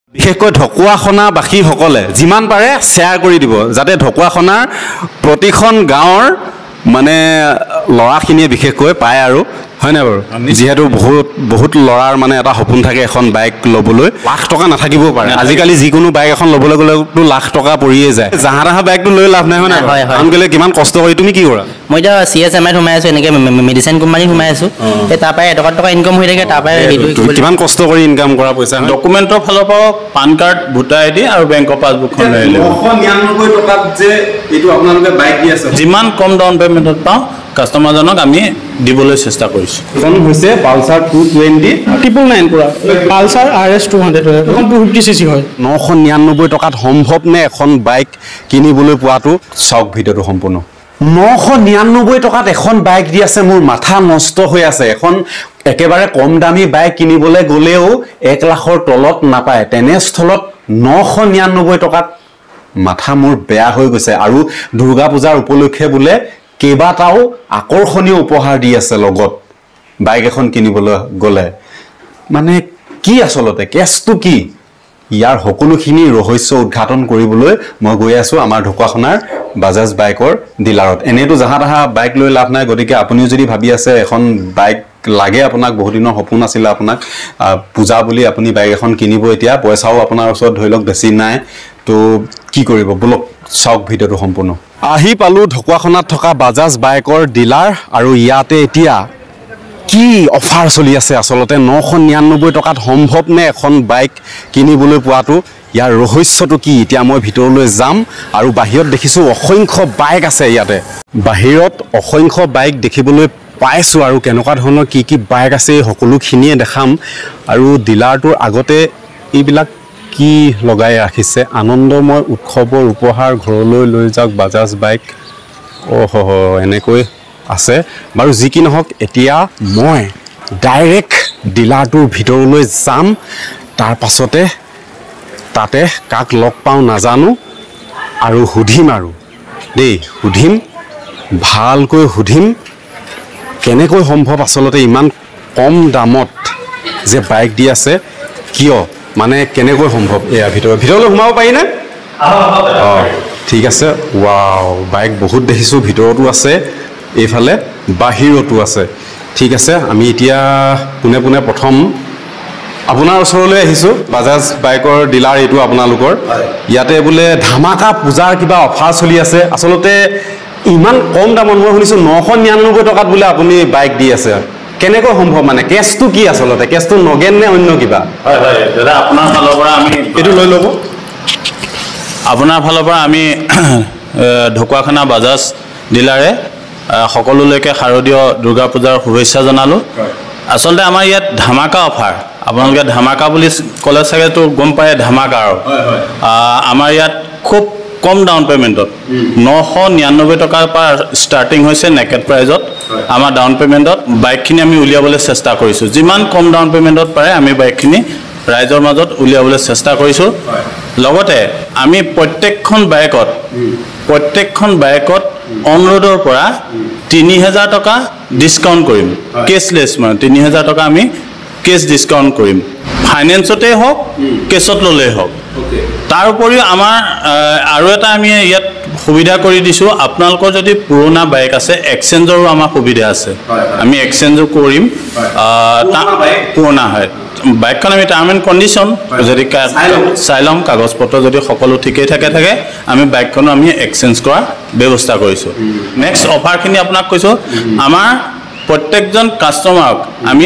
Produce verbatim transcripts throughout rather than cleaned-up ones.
বিশেষকৈ ঢকুৱাখনাবাসীসকলে যিমান পাৰে শ্বেয়াৰ কৰি দিব যাতে ঢকুৱাখনাৰ প্ৰতিখন গাঁৱৰ মানে ল'ৰাখিনিয়ে বিশেষকৈ পায় আৰু হয় না বাৰু যেহেতু বহুত বহুত ল'ৰাৰ মানে এটা সপোন থাকে এখন বাইক ল'বলৈ লাখ টকা নাথাকিব পাৰে আজিকালি যিকোনো বাইক এখন ল'বলৈ গ'লেতো লাখ টকা পৰিয়ে যায় জাহা তাহা বাইকটো লৈ লাভ নাই হয় না কাৰণ কেলে কিমান কষ্ট কৰি তুমি কি কৰা মই এতিয়া চি এছ এম আইত সোমাই আছোঁ এনেকৈ মেডিচিন কোম্পানীত সোমাই আছোঁ এই তাৰ পৰাই এটকা টকা ইনকাম হৈ থাকে তাৰ পৰাই সেইটো কিমান কষ্ট কৰি ইনকাম কৰা পইচা ডকুমেণ্টৰ ফালৰ পৰা PAN card voter I D আৰু বেংকৰ পাছবুকখন লৈ আহিলে নশ নিৰানব্বৈ টকাত যে এইটো আপোনালোকে বাইক দি আছে যিমান কম ডাউন পে'মেণ্টত পাওঁ কাষ্টমাৰজনক আমি দিবলৈ চেষ্টা কৰিছোঁ এখন হৈছে Pulsar two twenty triple nine পুৰা Pulsar R S two hundred হয় এখন টু ফিফটি চি চি হয় নশ নিৰানব্বৈ টকাত সম্ভৱ নে এখন বাইক কিনিবলৈ পোৱাটো চাওক ভিডিঅ'টো সম্পূৰ্ণ নশ নিৰানব্বৈ টকাত এখন বাইক দি আছে মোৰ মাথা নষ্ট হৈ আছে এখন একেবাৰে কম দামী বাইক কিনিবলৈ গ'লেও এক লাখৰ তলত নাপায় তেনেস্থলত নশ নিৰানব্বৈ টকাত মাথা মোৰ বেয়া হৈ গৈছে আৰু দুৰ্গা পূজাৰ উপলক্ষে বোলে কেইবাটাও আকৰ্ষণীয় উপহাৰ দি আছে লগত বাইক এখন কিনিবলৈ গ'লে মানে কি আচলতে কেছটো কি ইয়াৰ সকলোখিনি ৰহস্য উদ্ঘাটন কৰিবলৈ মই গৈ আছোঁ আমাৰ ঢকুৱাখনাৰ বাজাজ বাইকৰ ডিলাৰত এনেতো জাহা তাহা বাইক লৈ লাভ নাই গতিকে আপুনিও যদি ভাবি আছে এখন বাইক লাগে আপোনাক বহুত দিনৰ সপোন আছিলে আপোনাক পূজা বুলি আপুনি বাইক এখন কিনিব এতিয়া পইচাও আপোনাৰ ওচৰত ধৰি লওক বেছি নাই তো কি কৰিব বলক চাওক ভিডিঅ'টো সম্পূৰ্ণ আহি পালোঁ ঢকুৱাখনাত থকা বাজাজ বাইকৰ ডিলাৰ আৰু ইয়াতে এতিয়া কি অফাৰ চলি আছে আচলতে নশ নিৰানব্বৈ টকাত সম্ভৱ নে এখন বাইক কিনিবলৈ পোৱাটো ইয়াৰ ৰহস্যটো কি এতিয়া মই ভিতৰলৈ যাম আৰু বাহিৰত দেখিছোঁ অসংখ্য বাইক আছে ইয়াতে বাহিৰত অসংখ্য বাইক দেখিবলৈ পাইছোঁ আৰু কেনেকুৱা ধৰণৰ কি কি বাইক আছে সকলোখিনিয়ে দেখাম আৰু ডিলাৰটোৰ আগতে এইবিলাক কি লগাই ৰাখিছে আনন্দময় উৎসৱৰ উপহাৰ ঘৰলৈ লৈ যাওক বাজাজ বাইক অহ এনেকৈ আছে বাৰু যি কি নহওক এতিয়া মই ডাইৰেক্ট ডিলাৰটোৰ ভিতৰলৈ যাম তাৰ পাছতে তাতে কাক লগ পাওঁ নাজানো আৰু সুধিম আৰু দেই সুধিম ভালকৈ সুধিম কেনেকৈ সম্ভৱ আচলতে ইমান কম দামত যে বাইক দি আছে কিয় মানে কেনেকৈ সম্ভৱ এয়া ভিতৰত ভিতৰলৈ সোমাব পাৰি নে অঁ ঠিক আছে ৱাও বাইক বহুত দেখিছোঁ ভিতৰতো আছে এইফালে বাহিৰতো আছে ঠিক আছে আমি এতিয়া পোনে পোনে প্ৰথম আপোনাৰ ওচৰলৈ আহিছোঁ বাজাজ বাইকৰ ডিলাৰ এইটো আপোনালোকৰ ইয়াতে বোলে ধামাকা পূজাৰ কিবা অফাৰ চলি আছে আচলতে ইমান কম দামত মই শুনিছোঁ নশ নিৰানব্বৈ টকাত বোলে আপুনি বাইক দি আছে কেনেকৈ সম্ভৱ মানে কেছটো কি আচলতে কেছটো নগেন নে অন্য কিবা হয় হয় দাদা আপোনাৰ ফালৰ পৰা আমি এইটো লৈ ল'ব আপোনাৰ ফালৰ পৰা আমি ঢকুৱাখনা বাজাজ ডিলাৰে সকলোলৈকে শাৰদীয় দুৰ্গা পূজাৰ শুভেচ্ছা জনালোঁ আচলতে আমাৰ ইয়াত ধামাকা অফাৰ আপোনালোকে ধামাকা বুলি ক'লে চাগেতো গম পায় ধামাকা আৰু আমাৰ ইয়াত খুব কম ডাউন পে'মেণ্টত নশ নিৰানব্বৈ টকাৰ পৰা ষ্টাৰ্টিং হৈছে নেকেট প্ৰাইজত আমাৰ ডাউন পে'মেণ্টত বাইকখিনি আমি উলিয়াবলৈ চেষ্টা কৰিছোঁ যিমান কম ডাউন পে'মেণ্টত পাৰে আমি বাইকখিনি ৰাইজৰ মাজত উলিয়াবলৈ চেষ্টা কৰিছোঁ লগতে আমি প্ৰত্যেকখন বাইকত প্ৰত্যেকখন বাইকত অন ৰোডৰ পৰা তিনি হাজাৰ টকা ডিছকাউণ্ট কৰিম কেছলেছ মানে তিনি হাজাৰ টকা আমি কেছ ডিছকাউণ্ট কৰিম ফাইনেন্সতে হওক কেছত ল'লেই হওক তাৰ উপৰিও আমাৰ আৰু এটা আমি ইয়াত সুবিধা কৰি দিছোঁ আপোনালোকৰ যদি পুৰণা বাইক আছে এক্সচেঞ্জৰো আমাৰ সুবিধা আছে আমি এক্সচেঞ্জো কৰিম পুৰণা হয় বাইকখন আমি টাৰ্ম এণ্ড কণ্ডিশ্যন যদি চাই ল'ম কাগজ পত্ৰ যদি সকলো ঠিকেই থাকে থাকে আমি বাইকখনো আমি এক্সচেঞ্জ কৰাৰ ব্যৱস্থা কৰিছোঁ নেক্সট অফাৰখিনি আপোনাক কৈছোঁ আমাৰ প্ৰত্যেকজন কাষ্টমাৰক আমি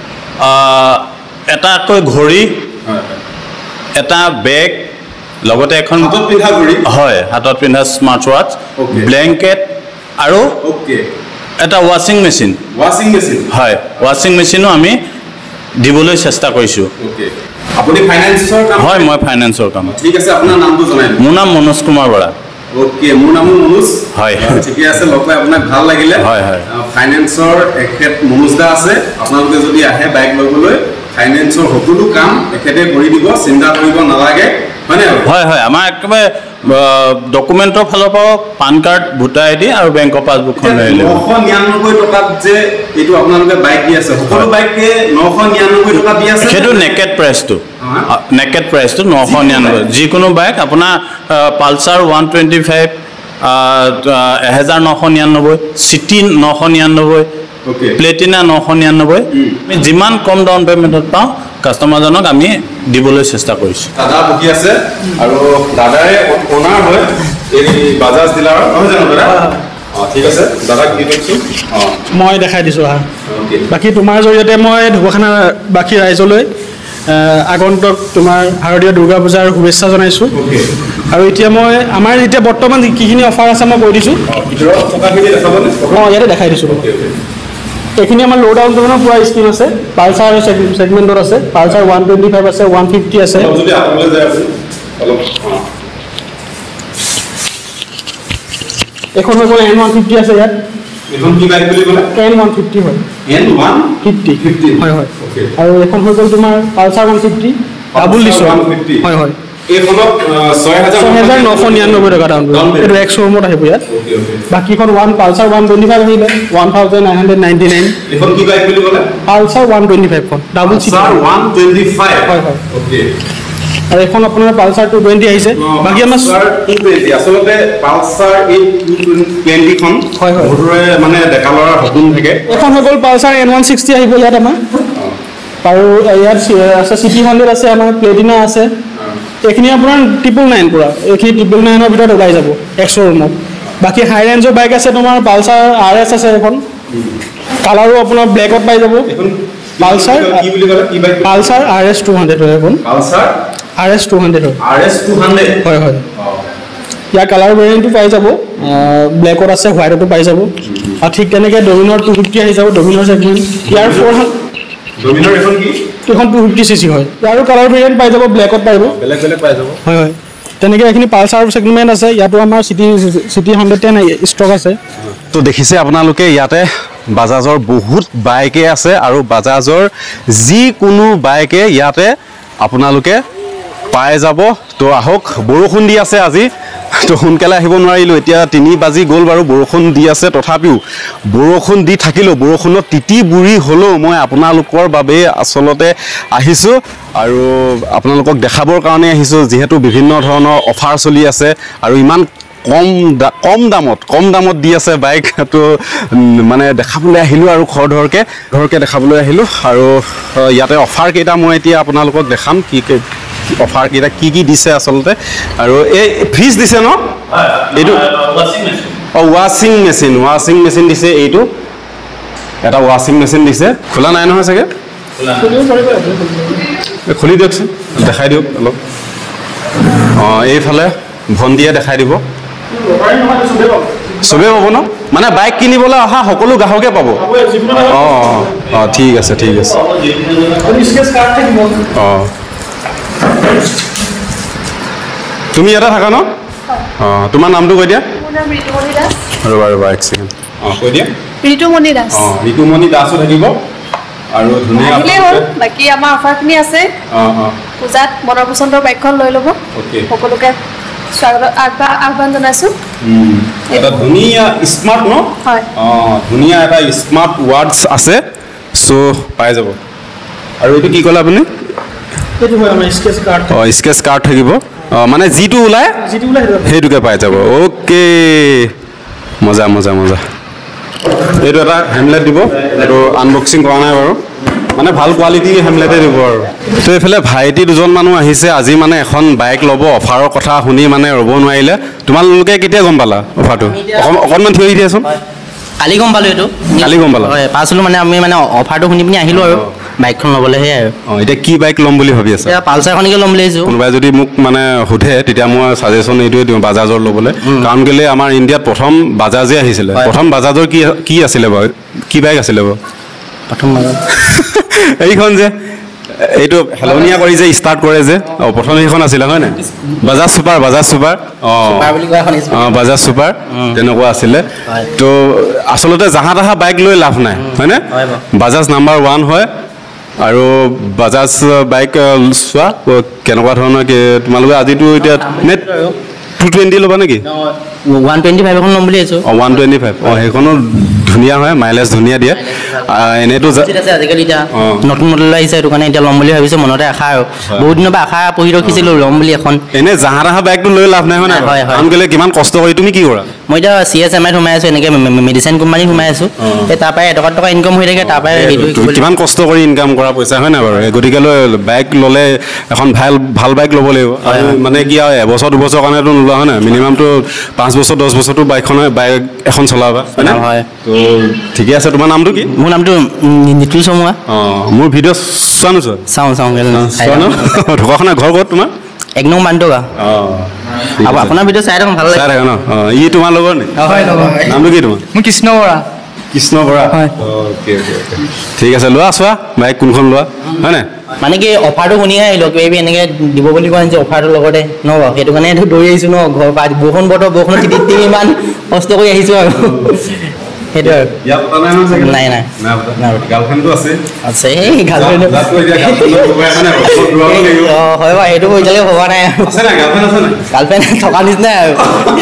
এটাকৈ ঘড়ী এটা বেগ লগতে এখন হাতত পিন্ধা ঘড়ী হয় হাতত পিন্ধা স্মাৰ্ট ৱাটচ ব্লেংকেট আৰু এটা ৱাশ্বিং মেচিন ৱাশ্বিং মেচিন হয় ৱাশ্বিং মেচিনো আমি দিবলৈ চেষ্টা কৰিছোঁ আপুনি ফাইনেন্সৰ কাম হয় মই ফাইনেন্সৰ কাম ঠিক আছে আপোনাৰ নামটো জনাই দিয়ক মোৰ নাম মনোজ কুমাৰ বৰা ওকে মোৰ নামো মনোজ হয় ঠিকে আছে লগ পাই আপোনাক ভাল লাগিলে হয় হয় ফাইনেন্সৰ এখেত মনোজ দা আছে আপোনালোকে যদি আহে বাইক ল'বলৈ ফাইনেন্সৰ সকলো কাম এখেতে কৰি দিব চিন্তা কৰিব নালাগে হয়নে হয় হয় আমাৰ একেবাৰে ডকুমেণ্টৰ ফালৰ পৰা PAN card voter I D আৰু বেংকৰ পাছবুকখন লৈ আহিলে নশ নিৰানব্বৈ টকাত যে এইটো আপোনালোকে বাইক দি আছে সকলো বাইকে নশ নিৰানব্বৈ টকা দি আছে সেইটো নেকেট প্ৰাইচটো নেকেট প্ৰাইচটো নশ নিৰান্নব্বৈ যিকোনো বাইক আপোনাৰ পালচাৰ ওৱান টুৱেণ্টি ফাইভ এহেজাৰ নশ নিৰান্নব্বৈ চিটি নশ নিৰান্নব্বৈ প্লেটিনা নশ নিৰান্নব্বৈ আমি যিমান কম ডাউন পে'মেণ্টত পাওঁ কাষ্টমাৰজনক আমি দিবলৈ চেষ্টা কৰিছোঁ দাদা বহি আছে আৰু দাদাৰে অনাৰ হয় এই বাজাজ ডিলাৰৰ নহয় জানো দাদা অঁ ঠিক আছে দাদাক দি দিয়কচোন অঁ মই দেখাই দিছোঁ হা বাকী তোমাৰ জৰিয়তে মই ঢকুৱাখানা বাকী ৰাইজলৈ আগন্তুক তোমাৰ শাৰদীয় দুৰ্গা পূজাৰ শুভেচ্ছা জনাইছোঁ আৰু এতিয়া মই আমাৰ এতিয়া বৰ্তমান কিখিনি অফাৰ আছে মই কৈ দিছোঁ অঁ ইয়াতে দেখাই দিছোঁ এইখিনি আমাৰ ল' ডাউন পে'মেণ্টৰ পুৰা স্কিম আছে পালচাৰ ছেগমেণ্টত আছে পালচাৰ ওৱান টুৱেণ্টি ফাইভ আছে ওৱান ফিফটি আছে এখন হৈ গ'ল এন ওৱান ফিফটি আছে ইয়াত এখন কি বাইক বুলি ক'লে এন ওৱান ফিফটি হয় এন ওৱান ফিফটি ফিফটি হয় হয় আৰু এখন হৈ গ'ল তোমাৰ পালচাৰ ওৱান ফিফটি ডাবুল দিছোঁ হয় হয় এইখনত ছয় হাজাৰ নশ নিৰান্নব্বৈ টকা দাম এইটো এক শ্ব'ৰুমত আহিব ইয়াত বাকীখন one Pulsar one twenty five আহিলে one thousand nine hundred ninety nine এইখন কি বাইক বুলি ক'লে পালচাৰ ওৱান টুৱেণ্টি ফাইভখন double seat one twenty five হয় হয় অ'কে আৰু এখন আপোনাৰ পালচাৰ টু টুৱেণ্টি আহিছে বাকী আমাৰ টু টুৱেণ্টি আচলতে পালচাৰ এই টু টুৱেণ্টিখন হয় হয় বহুতৰে মানে ডেকা ল'ৰাৰ সপোন থাকে এখন হৈ গ'ল পালচাৰ এন ওৱান ছিক্সটি আহিব ইয়াত আমাৰ আৰু ইয়াত আছে চিটি হাণ্ড্ৰেড আছে আমাৰ প্লেটিনা আছে এইখিনি আপোনাৰ ট্ৰিপল নাইন পূৰা এইখিনি ট্ৰিপল নাইনৰ ভিতৰত ওলাই যাব এক শ্ব'ৰুমত বাকী হাই ৰেঞ্জৰ বাইক আছে তোমাৰ পালচাৰ আৰ এছ আছে এখন কালাৰো আপোনাৰ ব্লেকত পাই যাব পালচাৰ কি বুলি ক'লে কি bike Pulsar R S two hundred হয় এখন Pulsar R S two hundred হয় আৰ এছ টু হাণ্ড্ৰেড হয় হয় ইয়াৰ কালাৰ ভেৰিয়েণ্টটো পাই যাব ব্লেকত আছে হোৱাইটতো পাই যাব আৰু ঠিক তেনেকৈ ডমিনৰ টু ফিফটি আহি যাব ডমিনৰ ছেগমেণ্ট ইয়াৰ ফ'ৰ ডমিনৰ এখন কি এইখন টু ফিফটি চি চি হয় ইয়াৰো কালাৰ ভেৰিয়েণ্ট পাই যাব ব্লেকত পাই যাব বেলেগ বেলেগ পাই যাব হয় হয় তেনেকৈ এইখিনি পালচাৰ ছেগমেণ্ট আছে ইয়াতো আমাৰ CT CT hundred ten stock আছে তো দেখিছে আপোনালোকে ইয়াতে বাজাজৰ বহুত বাইকে আছে আৰু বাজাজৰ যিকোনো বাইকে ইয়াতে আপোনালোকে পাই যাব তো আহক বৰষুণ দি আছে আজি তো সোনকালে আহিব নোৱাৰিলোঁ এতিয়া তিনি বাজি গ'ল বাৰু বৰষুণ দি আছে তথাপিও বৰষুণ দি থাকিলেও বৰষুণত তিতি বুৰি হ'লেও মই আপোনালোকৰ বাবে আচলতে আহিছোঁ আৰু আপোনালোকক দেখাবৰ কাৰণে আহিছোঁ যিহেতু বিভিন্ন ধৰণৰ অফাৰ চলি আছে আৰু ইমান কম কম দামত কম দামত দি আছে বাইক তো মানে দেখাবলৈ আহিলোঁ আৰু খৰধৰকৈ ধৰকৈ দেখাবলৈ আহিলোঁ আৰু ইয়াতে অফাৰকেইটা মই এতিয়া আপোনালোকক দেখাম কি অফাৰকেইটা কি কি দিছে আচলতে আৰু এই ফ্ৰিজ দিছে ন এইটো অঁ ৱাশ্বিং মেচিন ৱাশ্বিং মেচিন দিছে এইটো এটা ৱাশ্বিং মেচিন দিছে খোলা নাই নহয় চাগে খুলি দিয়কচোন দেখাই দিয়ক অলপ অঁ এইফালে ভণ্টিয়ে দেখাই দিব চবেই পাব ন মানে বাইক কিনিবলৈ অহা সকলো গ্ৰাহকে পাব অঁ অঁ ঠিক আছে ঠিক আছে অঁ তুমি ইয়াতে থাকা ন অঁ তোমাৰ নামটো কৈ দিয়া ৰ'বা ৰ'বা এক ছেকেণ্ড অঁ কৈ দিয়া ঋতুমণি দাস অঁ ঋতুমণি দাসো থাকিব আৰু ধুনীয়া বাকী আমাৰ অফাৰখিনি আছে অঁ অঁ পূজাত মনৰ পচন্দৰ বাইকখন লৈ ল'ব সকলোকে স্বাগত আহ্বান জনাইছোঁ এটা ধুনীয়া স্মাৰ্ট ন হয় অঁ ধুনীয়া এটা স্মাৰ্ট ৱাৰ্ডছ আছে চ' পাই যাব আৰু এইটো কি ক'লে আপুনি এইটো হয় আমাৰ স্কেচ কাৰ্ড অঁ স্কেচ কাৰ্ড থাকিব অঁ মানে যিটো ওলায় যিটো ওলাই সেইটোকে পাই যাব অ'কে মজা মজা মজা এইটো এটা হেমলেট দিব এইটো আনবক্সিং কৰা নাই বাৰু মানে ভাল কোৱালিটি হেমলেটে দিব আৰু তো এইফালে ভাইটি দুজন মানুহ আহিছে আজি মানে এখন বাইক ল'ব অফাৰৰ কথা শুনি মানে ৰ'ব নোৱাৰিলে তোমালোকে কেতিয়া গম পালা অফাৰটো অকণমান থিয় দিয়াচোন কালি গম পালোঁ এইটো কালি গম পালা হয় পাইছিলোঁ মানে আমি মানে অফাৰটো শুনি পিনি আহিলোঁ আৰু বাইকখন ল'বলৈ সেয়াই আৰু অঁ এতিয়া কি বাইক ল'ম বুলি ভাবি আছা এতিয়া পালচাৰখনকে ল'ম বুলি ভাবিছোঁ কোনোবাই যদি মোক মানে সোধে তেতিয়া মই ছাজেশ্যন এইটোৱে দিওঁ বাজাজৰ ল'বলৈ কাৰণ কেলৈ আমাৰ ইণ্ডিয়াত প্ৰথম বাজাজে আহিছিলে প্ৰথম বাজাজৰ কি কি আছিলে বাৰু কি বাইক আছিলে বাৰু প্ৰথম এইখন যে এইটো হেলনীয়া কৰি যে ষ্টাৰ্ট কৰে যে অঁ প্ৰথম সেইখন আছিলে হয় নাই বাজাজ ছুপাৰ বাজাজ ছুপাৰ অঁ অঁ বাজাজ ছুপাৰ তেনেকুৱা আছিলে তো আচলতে জাহা তাহা বাইক লৈ লাভ নাই হয়নে বাজাজ নাম্বাৰ ওৱান হয় আৰু বাজাজ বাইক চোৱা কেনেকুৱা ধৰণৰ কি তোমালোকে আজিতো এতিয়া নেট টু টুৱেণ্টি ল'বা নেকি ওৱান টুৱেণ্টি ফাইভ এখন ল'ম বুলি ভাবিছোঁ অঁ ওৱান টুৱেণ্টি ফাইভ অঁ সেইখনো ধুনীয়া হয় মাইলেজ ধুনীয়া দিয়ে এনেতো আছে আজিকালি এতিয়া নতুন মডেল আহিছে সেইটো কাৰণে এতিয়া ল'ম বুলি ভাবিছোঁ মনতে আশা আৰু বহুত দিনৰ পৰা আশা পঢ়ি ৰখিছিলোঁ ল'ম বুলি এখন এনে জাহা তাহা বাইকটো লৈ লাভ নাই হয় নাই কাৰণ কেলে কিমান কষ্ট কৰি তুমি কি কৰা মই এতিয়া চি এছ এম আইত সোমাই আছোঁ এনেকৈ মেডিচিন কোম্পানীত সোমাই আছোঁ এই তাৰ পৰাই এটকা টকা ইনকাম হৈ থাকে তাৰ পৰাই সেইটো কিমান কষ্ট কৰি ইনকাম কৰা পইচা হয় নাই বাৰু গতিকে লৈ বাইক ল'লে এখন ভাল ভাল বাইক ল'ব লাগিব আৰু মানে কি আৰু এবছৰ দুবছৰ কাৰণেতো নোলোৱা হয় নাই মিনিমামটো পাঁচ বছৰ দহ বছৰটো বাইকখনে বাইক এখন চলাবা হয় তো ঠিকে আছে তোমাৰ নামটো কি মোৰ নামটো নিতুল চমুৱা অঁ মোৰ ভিডিঅ' চোৱা নোচোৱা চাওঁ চাওঁ চোৱা ন ঢকুৱাখানা ঘৰ ক'ত তোমাৰ এক নং বান্তগা অঁ আপোনাৰ ভিডিঅ' চাই থাকোঁ ভাল লাগে চাই থাকে ন অঁ ই তোমাৰ লগৰ নি নামটো কি তোমাৰ মোৰ কৃষ্ণ বৰা কৃষ্ণ বৰা অ'কে অ'কে ঠিক আছে লোৱা চোৱা বাইক কোনখন লোৱা হয় নাই মানে কি অফাৰটো শুনিহে আহিলোঁ কিবা এনেকৈ দিব বুলি কোৱা নিছে অফাৰটোৰ লগতে ন বাৰু সেইটো কাৰণে দৌৰি আহিছোঁ ন ঘৰৰ পৰা বৰষুণ বতৰ বৰষুণত তিতি তিতি ইমান কষ্ট কৰি আহিছোঁ আৰু সেইটো আৰু নাই নাই গাৰ্লফ্ৰেণ্ডটো আছে আছে এই গাৰ্লফ্ৰেণ্ড অঁ হয় বাৰু সেইটো এতিয়ালৈকে ভবা নাই গাৰ্লফ্ৰেণ্ড থকা নিচিনাই আৰু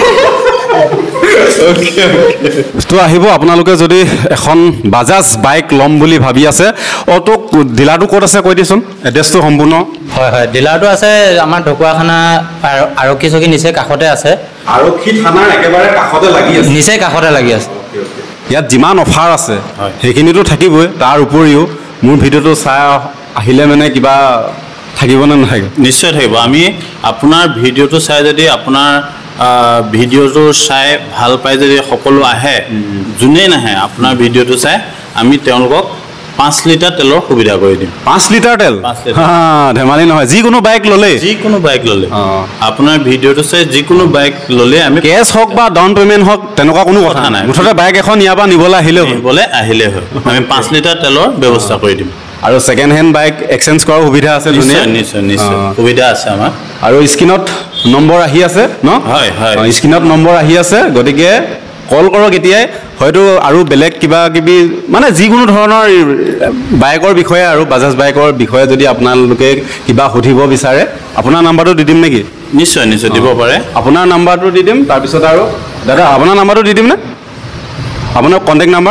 তো আহিব আপোনালোকে যদি এখন বাজাজ বাইক ল'ম বুলি ভাবি আছে অ' তো ডিলাৰটো ক'ত আছে কৈ দিচোন এড্ৰেছটো সম্পূৰ্ণ হয় হয় ডিলাৰটো আছে আমাৰ ঢকুৱাখানা আৰক্ষী চকী নিচে কাষতে আছে আৰক্ষী থানাৰ একেবাৰে কাষতে লাগি আছে নিচে কাষতে লাগি আছে ইয়াত যিমান অফাৰ আছে সেইখিনিতো থাকিবই তাৰ উপৰিও মোৰ ভিডিঅ'টো চাই আহিলে মানে কিবা থাকিব নে নাথাকে নিশ্চয় থাকিব আমি আপোনাৰ ভিডিঅ'টো চাই যদি আপোনাৰ ভিডিঅ'টো চাই ভাল পাই যদি সকলো আহে যোনেই নাহে আপোনাৰ ভিডিঅ'টো চাই আমি তেওঁলোকক পাঁচ লিটাৰ তেলৰ সুবিধা কৰি দিম পাঁচ লিটাৰ তেল ধেমালি নহয় যিকোনো বাইক ল'লে যিকোনো বাইক ল'লে আপোনাৰ ভিডিঅ'টো চাই যিকোনো বাইক ল'লে আমি কেছ হওক বা ডাউন পে'মেণ্ট হওক তেনেকুৱা কোনো কথা নাই মুঠতে বাইক এখন ইয়াৰ পৰা নিবলৈ আহিলেও নিবলৈ আহিলেই হয় আমি পাঁচ লিটাৰ তেলৰ ব্যৱস্থা কৰি দিম আৰু ছেকেণ্ড হেণ্ড বাইক এক্সচেঞ্জ কৰাৰ সুবিধা আছে নিশ্চয় নিশ্চয় নিশ্চয় সুবিধা আছে আমাৰ আৰু স্ক্ৰীণত নম্বৰ আহি আছে ন হয় হয় স্ক্ৰীণত নম্বৰ আহি আছে গতিকে কল কৰক এতিয়াই হয়তো আৰু বেলেগ কিবা কিবি মানে যিকোনো ধৰণৰ বাইকৰ বিষয়ে আৰু বাজাজ বাইকৰ বিষয়ে যদি আপোনালোকে কিবা সুধিব বিচাৰে আপোনাৰ নাম্বাৰটো দি দিম নেকি নিশ্চয় নিশ্চয় দিব পাৰে আপোনাৰ নাম্বাৰটো দি দিম তাৰপিছত আৰু দাদা আপোনাৰ নাম্বাৰটো দি দিম নে আপোনাৰ কণ্টেক্ট নাম্বাৰ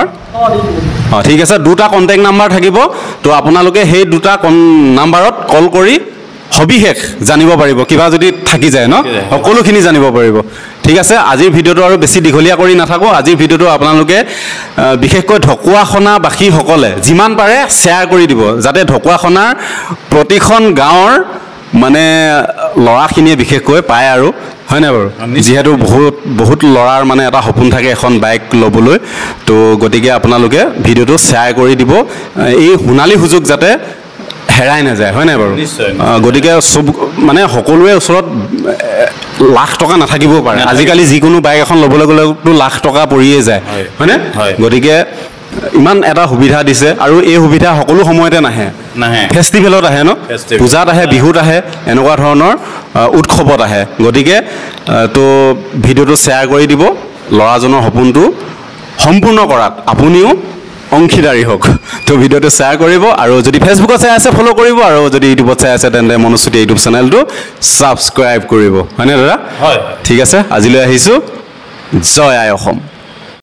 অঁ ঠিক আছে দুটা কণ্টেক্ট নাম্বাৰ থাকিব তো আপোনালোকে সেই দুটা নাম্বাৰত কল কৰি সবিশেষ জানিব পাৰিব কিবা যদি থাকি যায় ন সকলোখিনি জানিব পাৰিব ঠিক আছে আজিৰ ভিডিঅ'টো আৰু বেছি দীঘলীয়া কৰি নাথাকোঁ আজিৰ ভিডিঅ'টো আপোনালোকে বিশেষকৈ ঢকুৱাখনাবাসীসকলে যিমান পাৰে শ্বেয়াৰ কৰি দিব যাতে ঢকুৱাখনাৰ প্ৰতিখন গাঁৱৰ মানে ল'ৰাখিনিয়ে বিশেষকৈ পায় আৰু হয় নাই বাৰু যিহেতু বহুত বহুত ল'ৰাৰ মানে এটা সপোন থাকে এখন বাইক ল'বলৈ তো গতিকে আপোনালোকে ভিডিঅ'টো শ্বেয়াৰ কৰি দিব এই সোণালী সুযোগ যাতে হেৰাই নাযায় হয় নাই বাৰু গতিকে চব মানে সকলোৰে ওচৰত লাখ টকা নাথাকিবও পাৰে আজিকালি যিকোনো বাইক এখন ল'বলৈ গ'লেতো লাখ টকা পৰিয়ে যায় হয়নে গতিকে ইমান এটা সুবিধা দিছে আৰু এই সুবিধা সকলো সময়তে নাহে নাহে ফেষ্টিভেলত আহে ন পূজাত আহে বিহুত আহে এনেকুৱা ধৰণৰ উৎসৱত আহে গতিকে তো ভিডিঅ'টো শ্বেয়াৰ কৰি দিব ল'ৰাজনৰ সপোনটো সম্পূৰ্ণ কৰাত আপুনিও অংশীদাৰী হওক তো ভিডিঅ'টো শ্বেয়াৰ কৰিব আৰু যদি ফেচবুকত চাই আছে ফ'ল' কৰিব আৰু যদি ইউটিউবত চাই আছে তেন্তে মনোস্তুতি ইউটিউব চেনেলটো ছাবস্ক্ৰাইব কৰিব হয়নে দাদা হয় ঠিক আছে আজিলৈ আহিছোঁ জয় আই অসম